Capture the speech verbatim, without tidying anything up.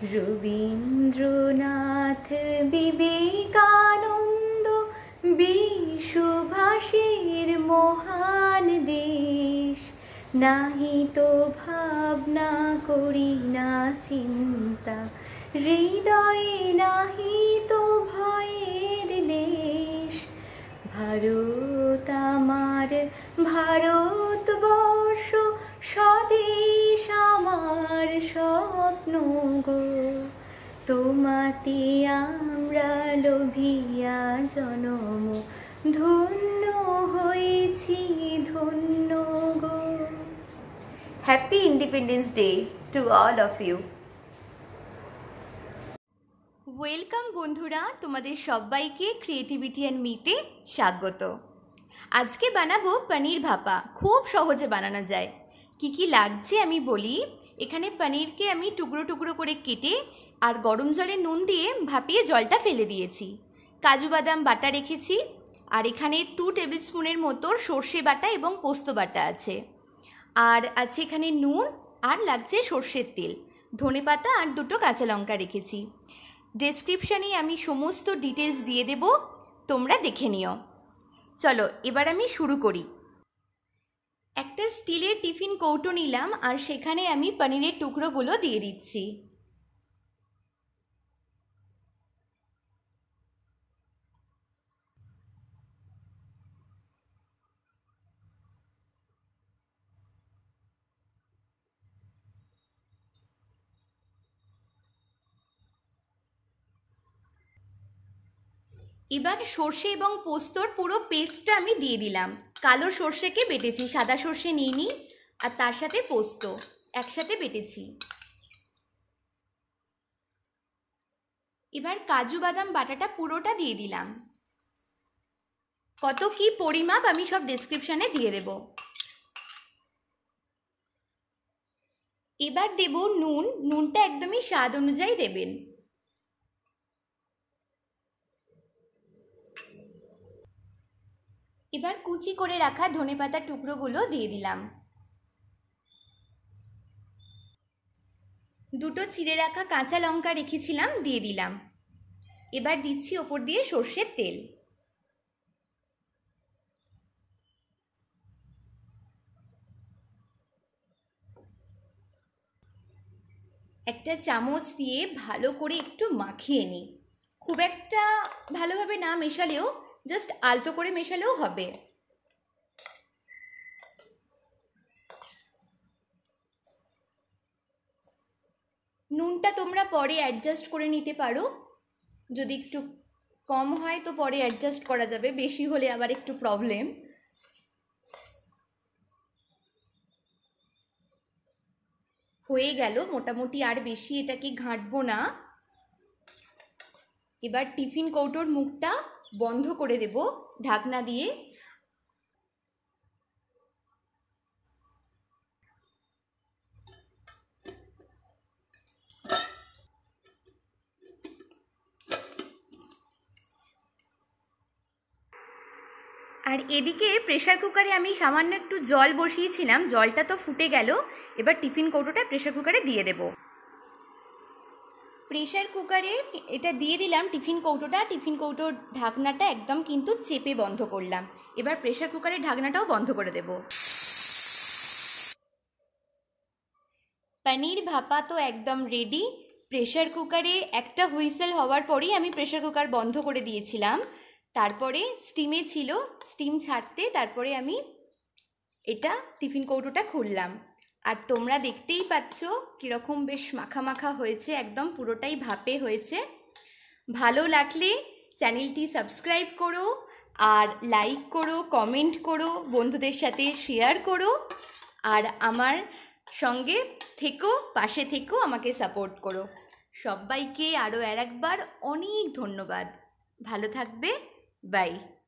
রবীন্দ্রনাথ বিবেকানন্দ বিশ্বভাষীর মহান দেশ, নাহি তো ভাবনা করি না চিন্তা, হৃদয়ে নাহি তো ভয়ের লেশ। ভারত আমার ভারতবর্ষ, স্বদেশ আমার স্বপ্ন গো, তোমাতে আমরা লোভিয়া জনম, ধন্য হয়েছি ধন্য গো। Happy independence day to all of you. Welcome বন্ধুরা, তোমাদের সবাইকে ক্রিয়েটিভিটি অ্যান্ড মিতে স্বাগত। আজকে বানাবো পনির ভাপা। খুব সহজে বানানো যায়। কি কি লাগছে আমি বলি। এখানে পনিরকে আমি টুকরো টুকরো করে কেটে আর গরম জলে নুন দিয়ে ভাপিয়ে জলটা ফেলে দিয়েছি। কাজু বাদাম বাটা রেখেছি, আর এখানে টু টেবিল স্পুনের মতো সর্ষে বাটা এবং পোস্ত বাটা আছে। আর আছে এখানে নুন, আর লাগছে সর্ষের তেল, ধনেপাতা আর দুটো কাঁচা লঙ্কা রেখেছি। ডেসক্রিপশানে আমি সমস্ত ডিটেলস দিয়ে দেব, তোমরা দেখে নিও। চলো এবার আমি শুরু করি। একটা স্টিলের টিফিন কৌটো নিলাম, আর সেখানে আমি পনিরের টুকরোগুলো দিয়ে দিচ্ছি। এবার সর্ষে এবং পোস্তর পুরো পেস্টটা আমি দিয়ে দিলাম। কালো সর্ষেকে বেটেছি, সাদা সর্ষে নিইনি, আর তার সাথে পোস্ত একসাথে বেটেছি। এবার কাজু বাদাম বাটাটা পুরোটা দিয়ে দিলাম। কত কি পরিমাপ আমি সব ডেসক্রিপশানে দিয়ে দেব। এবার দেব নুন। নুনটা একদমই স্বাদ অনুযায়ী দেবেন। এবার কুচি করে রাখা ধনেপাতার টুকরোগুলো দিয়ে দিলাম। দুটো চিড়ে রাখা কাঁচা লঙ্কা রেখেছিলাম, দিয়ে দিলাম। এবার দিচ্ছি ওপর দিয়ে সর্ষের তেল। একটা চামচ দিয়ে ভালো করে একটু মাখিয়ে নিই। খুব একটা ভালোভাবে না মেশালেও, জাস্ট আলতো করে মেশালেও হবে। নুনটা তোমরা পরে অ্যাডজাস্ট করে নিতে পারো। যদি একটু কম হয় তো পরে অ্যাডজাস্ট করা যাবে, বেশি হলে আবার একটু প্রবলেম। হয়ে গেল মোটামুটি, আর বেশি এটাকে ঘাঁটবো না। এবার টিফিন কৌটোর মুখটা বন্ধ করে দেব ঢাকনা দিয়ে। আর এদিকে প্রেশার কুকারে আমি সামান্য একটু জল বসিয়েছিলাম, জলটা তো ফুটে গেল। এবার টিফিন কৌটোটা প্রেশার কুকারে দিয়ে দেব। প্রেশার কুকারে এটা দিয়ে দিলাম টিফিন কৌটোটা। টিফিন কৌটোর ঢাকনাটা একদম কিন্তু চেপে বন্ধ করলাম। এবার প্রেশার কুকারের ঢাকনাটাও বন্ধ করে দেব। পনির ভাপা তো একদম রেডি। প্রেশার কুকারে একটা হুইসেল হওয়ার পরেই আমি প্রেশার কুকার বন্ধ করে দিয়েছিলাম। তারপরে স্টিমে ছিল, স্টিম ছাড়তে তারপরে আমি এটা টিফিন কৌটোটা খুললাম। আর তোমরা দেখতেই পাচ্ছ কীরকম বেশ মাখা মাখা হয়েছে, একদম পুরোটাই ভাপে হয়েছে। ভালো লাগলে চ্যানেলটি সাবস্ক্রাইব করো, আর লাইক করো, কমেন্ট করো, বন্ধুদের সাথে শেয়ার করো, আর আমার সঙ্গে থেকো, পাশে থেকো, আমাকে সাপোর্ট করো। সবাইকে আরও আর একবার অনেক ধন্যবাদ। ভালো থাকবে। বাই।